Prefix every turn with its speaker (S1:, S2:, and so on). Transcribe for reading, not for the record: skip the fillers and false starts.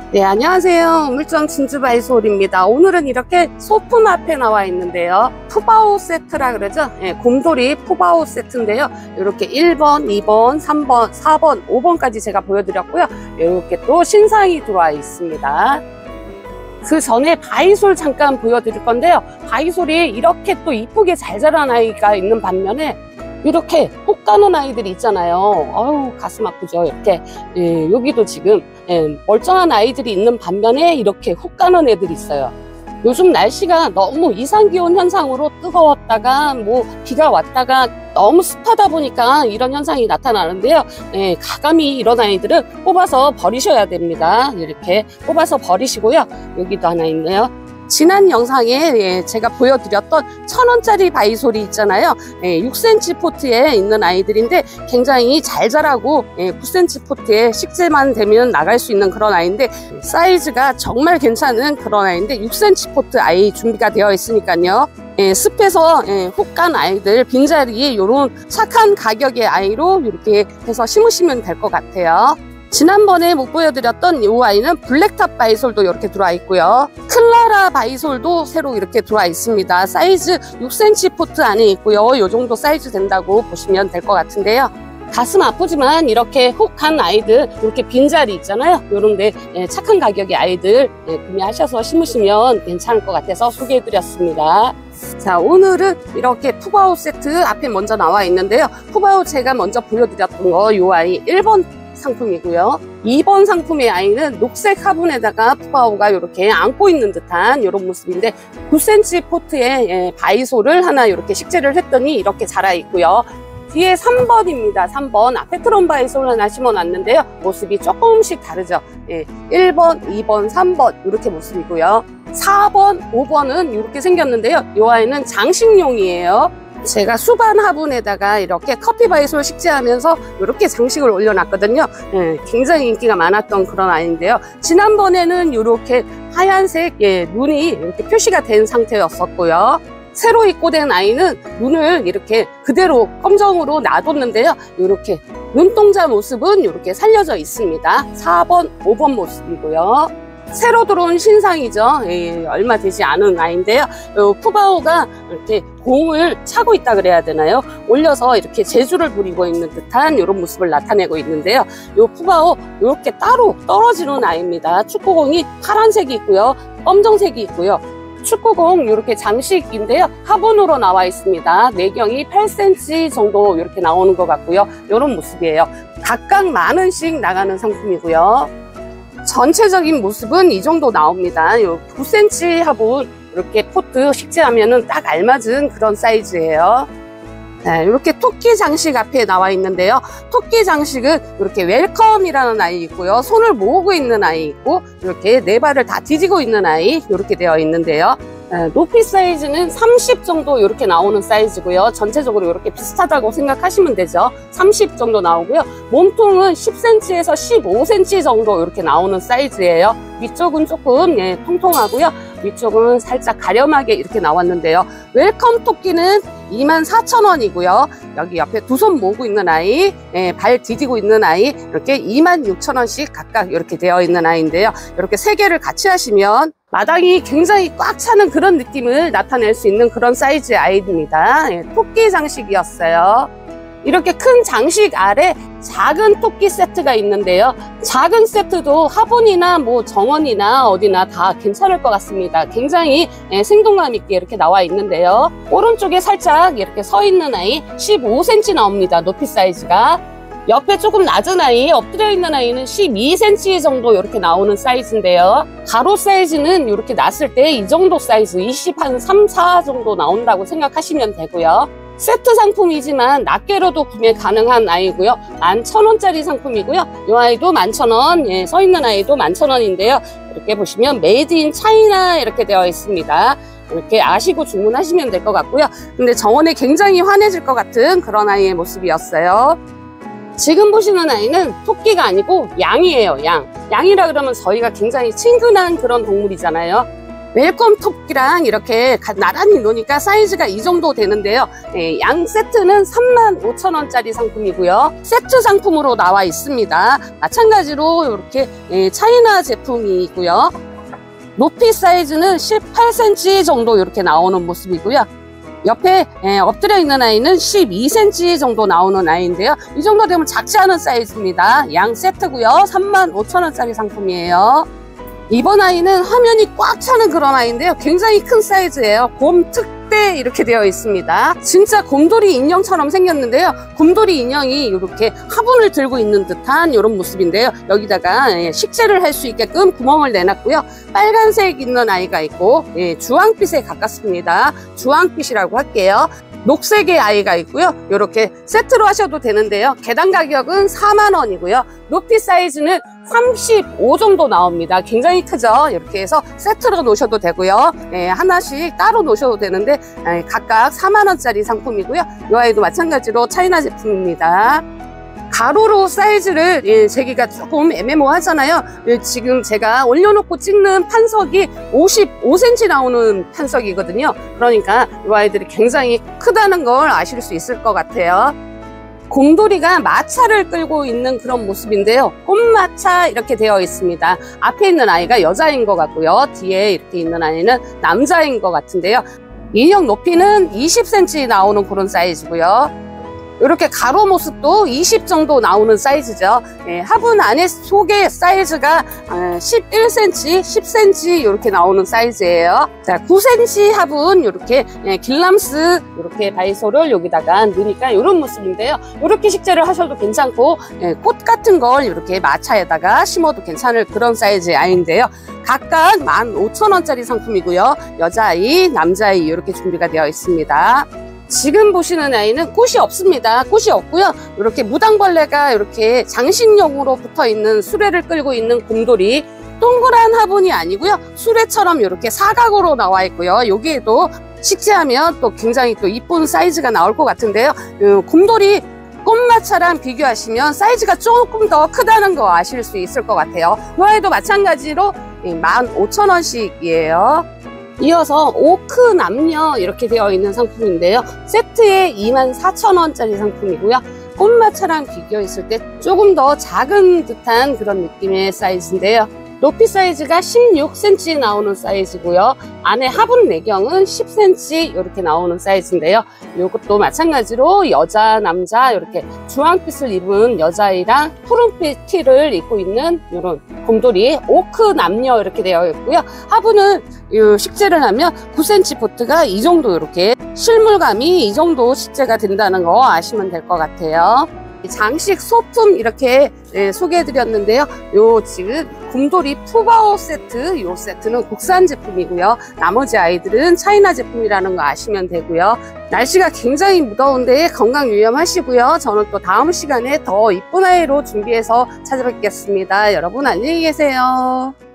S1: 네, 안녕하세요. 우물정 진주바이솔입니다. 오늘은 이렇게 소품 앞에 나와 있는데요. 푸바오 세트라 그러죠. 네, 곰돌이 푸바오 세트인데요. 이렇게 1번, 2번, 3번, 4번, 5번까지 제가 보여드렸고요. 이렇게 또 신상이 들어와 있습니다. 그 전에 바이솔 잠깐 보여드릴 건데요. 바이솔이 이렇게 또 이쁘게 잘 자란 아이가 있는 반면에 이렇게 혹 가는 아이들이 있잖아요. 아유, 가슴 아프죠. 이렇게 여기도 지금 멀쩡한 아이들이 있는 반면에 이렇게 혹 가는 애들이 있어요. 요즘 날씨가 너무 이상기온 현상으로 뜨거웠다가 뭐 비가 왔다가 너무 습하다 보니까 이런 현상이 나타나는데요. 가감히 이런 아이들은 뽑아서 버리셔야 됩니다. 이렇게 뽑아서 버리시고요. 여기도 하나 있네요. 지난 영상에 제가 보여드렸던 1,000원짜리 바이솔이 있잖아요. 6cm 포트에 있는 아이들인데 굉장히 잘 자라고 9cm 포트에 식재만 되면 나갈 수 있는 그런 아이인데 사이즈가 정말 괜찮은 그런 아이인데 6cm 포트 아이 준비가 되어 있으니까요. 습해서 혹 간 아이들 빈자리 이런 착한 가격의 아이로 이렇게 해서 심으시면 될 것 같아요. 지난번에 못 보여드렸던 이 아이는 블랙탑 바이솔도 이렇게 들어와 있고요. 클라라 바이솔도 새로 이렇게 들어와 있습니다. 사이즈 6cm 포트 안에 있고요. 이 정도 사이즈 된다고 보시면 될 것 같은데요. 가슴 아프지만 이렇게 혹한 아이들, 이렇게 빈자리 있잖아요. 이런데 착한 가격의 아이들 구매하셔서 심으시면 괜찮을 것 같아서 소개해드렸습니다. 자, 오늘은 이렇게 푸바오 세트 앞에 먼저 나와 있는데요. 푸바오 제가 먼저 보여드렸던 거 이 아이 1번 상품이고요. 2번 상품의 아이는 녹색 화분에다가 푸바오가 이렇게 안고 있는 듯한 이런 모습인데 9cm 포트에 바이솔을 하나 이렇게 식재를 했더니 이렇게 자라 있고요. 뒤에 3번입니다. 3번 앞에 트론 바이솔 하나 심어놨는데요. 모습이 조금씩 다르죠. 1번, 2번, 3번 이렇게 모습이고요. 4번, 5번은 이렇게 생겼는데요. 이 아이는 장식용이에요. 제가 수반 화분에다가 이렇게 커피 바이솔 식재하면서 이렇게 장식을 올려놨거든요. 굉장히 인기가 많았던 그런 아이인데요. 지난번에는 이렇게 하얀색 눈이 이렇게 표시가 된 상태였었고요. 새로 입고된 아이는 눈을 이렇게 그대로 검정으로 놔뒀는데요. 이렇게 눈동자 모습은 이렇게 살려져 있습니다. 4번, 5번 모습이고요. 새로 들어온 신상이죠. 얼마 되지 않은 아이인데요. 푸바오가 이렇게 공을 차고 있다 그래야 되나요? 올려서 이렇게 재주를 부리고 있는 듯한 이런 모습을 나타내고 있는데요. 이 푸바오 이렇게 따로 떨어지는 아이입니다. 축구공이 파란색이 있고요. 검정색이 있고요. 축구공 이렇게 장식인데요. 화분으로 나와 있습니다. 내경이 8cm 정도 이렇게 나오는 것 같고요. 이런 모습이에요. 각각 10,000원씩 나가는 상품이고요. 전체적인 모습은 이 정도 나옵니다. 9cm 화분 이렇게 포트 식재하면은 딱 알맞은 그런 사이즈예요. 네, 이렇게 토끼 장식 앞에 나와 있는데요. 토끼 장식은 이렇게 웰컴이라는 아이 있고요. 손을 모으고 있는 아이 있고 이렇게 네 발을 다 뒤지고 있는 아이 이렇게 되어 있는데요. 높이 사이즈는 30 정도 이렇게 나오는 사이즈고요. 전체적으로 이렇게 비슷하다고 생각하시면 되죠. 30 정도 나오고요. 몸통은 10cm에서 15cm 정도 이렇게 나오는 사이즈예요. 위쪽은 조금 통통하고요. 위쪽은 살짝 가렴하게 이렇게 나왔는데요. 웰컴 토끼는 24,000원이고요. 여기 옆에 두 손 모으고 있는 아이, 발 디디고 있는 아이 이렇게 26,000원씩 각각 이렇게 되어 있는 아이인데요. 이렇게 세 개를 같이 하시면 마당이 굉장히 꽉 차는 그런 느낌을 나타낼 수 있는 그런 사이즈의 아이입니다. 토끼 장식이었어요. 이렇게 큰 장식 아래 작은 토끼 세트가 있는데요. 작은 세트도 화분이나 뭐 정원이나 어디나 다 괜찮을 것 같습니다. 굉장히 생동감 있게 이렇게 나와 있는데요. 오른쪽에 살짝 이렇게 서 있는 아이 15cm 나옵니다. 높이 사이즈가. 옆에 조금 낮은 아이, 엎드려 있는 아이는 12cm 정도 이렇게 나오는 사이즈인데요. 가로 사이즈는 이렇게 놨을 때 이 정도 사이즈, 23, 4 정도 나온다고 생각하시면 되고요. 세트 상품이지만 낱개로도 구매 가능한 아이고요. 11,000원짜리 상품이고요. 이 아이도 11,000원, 서 있는 아이도 11,000원인데요. 이렇게 보시면 메이드 인 차이나 이렇게 되어 있습니다. 이렇게 아시고 주문하시면 될 것 같고요. 근데 정원에 굉장히 환해질 것 같은 그런 아이의 모습이었어요. 지금 보시는 아이는 토끼가 아니고 양이에요. 양이라 그러면 저희가 굉장히 친근한 그런 동물이잖아요. 웰컴 토끼랑 이렇게 나란히 놓으니까 사이즈가 이 정도 되는데요. 양 세트는 35,000원짜리 상품이고요. 세트 상품으로 나와 있습니다. 마찬가지로 이렇게 차이나 제품이고요. 높이 사이즈는 18cm 정도 이렇게 나오는 모습이고요. 옆에 엎드려 있는 아이는 12cm 정도 나오는 아이인데요. 이 정도 되면 작지 않은 사이즈입니다. 양 세트고요. 35,000원짜리 상품이에요. 이번 아이는 화면이 꽉 차는 그런 아이인데요. 굉장히 큰 사이즈예요. 곰 특대 이렇게 되어 있습니다. 진짜 곰돌이 인형처럼 생겼는데요. 곰돌이 인형이 이렇게 화분을 들고 있는 듯한 이런 모습인데요. 여기다가 식재를 할 수 있게끔 구멍을 내놨고요. 빨간색 있는 아이가 있고 주황빛에 가깝습니다. 주황빛이라고 할게요. 녹색의 아이가 있고요. 이렇게 세트로 하셔도 되는데요. 개당 가격은 4만원이고요. 높이 사이즈는 35 정도 나옵니다. 굉장히 크죠. 이렇게 해서 세트로 놓으셔도 되고요. 하나씩 따로 놓으셔도 되는데 각각 4만원짜리 상품이고요. 이 아이도 마찬가지로 차이나 제품입니다. 가로로 사이즈를 재기가 조금 애매모호하잖아요. 지금 제가 올려놓고 찍는 판석이 55cm 나오는 판석이거든요. 그러니까 이 아이들이 굉장히 크다는 걸 아실 수 있을 것 같아요. 곰돌이가 마차를 끌고 있는 그런 모습인데요. 꽃마차 이렇게 되어 있습니다. 앞에 있는 아이가 여자인 것 같고요. 뒤에 이렇게 있는 아이는 남자인 것 같은데요. 인형 높이는 20cm 나오는 그런 사이즈고요. 이렇게 가로 모습도 20 정도 나오는 사이즈죠. 화분 안에 속의 사이즈가 11cm, 10cm 이렇게 나오는 사이즈예요. 자, 9cm 화분 이렇게 길람스 이렇게 바이소를 여기다가 넣으니까 이런 모습인데요. 이렇게 식재를 하셔도 괜찮고 꽃 같은 걸 이렇게 마차에다가 심어도 괜찮을 그런 사이즈의 아이인데요. 각각 15,000원짜리 상품이고요. 여자아이, 남자아이 이렇게 준비가 되어 있습니다. 지금 보시는 아이는 꽃이 없습니다. 꽃이 없고요. 이렇게 무당벌레가 이렇게 장식용으로 붙어 있는 수레를 끌고 있는 곰돌이, 동그란 화분이 아니고요. 수레처럼 이렇게 사각으로 나와 있고요. 여기에도 식재하면 또 굉장히 또 이쁜 사이즈가 나올 것 같은데요. 곰돌이 꽃마차랑 비교하시면 사이즈가 조금 더 크다는 거 아실 수 있을 것 같아요. 이 아이도 마찬가지로 15,000원씩이에요. 이어서 오크 남녀 이렇게 되어 있는 상품인데요. 세트에 24,000원짜리 상품이고요. 꽃마차랑 비교했을 때 조금 더 작은 듯한 그런 느낌의 사이즈인데요. 높이 사이즈가 16cm 나오는 사이즈고요. 안에 화분 내경은 10cm 이렇게 나오는 사이즈인데요. 이것도 마찬가지로 여자, 남자 이렇게 주황빛을 입은 여자아이랑 푸른빛 티를 입고 있는 이런 곰돌이 오크 남녀 이렇게 되어 있고요. 화분은 식재를 하면 9cm 포트가 이 정도 이렇게 실물감이 이 정도 식재가 된다는 거 아시면 될 것 같아요. 장식 소품 이렇게 소개해 드렸는데요. 요 지금 곰돌이 푸바오 세트, 요 세트는 국산 제품이고요. 나머지 아이들은 차이나 제품이라는 거 아시면 되고요. 날씨가 굉장히 무더운데 건강 유념하시고요. 저는 또 다음 시간에 더 이쁜 아이로 준비해서 찾아뵙겠습니다. 여러분 안녕히 계세요.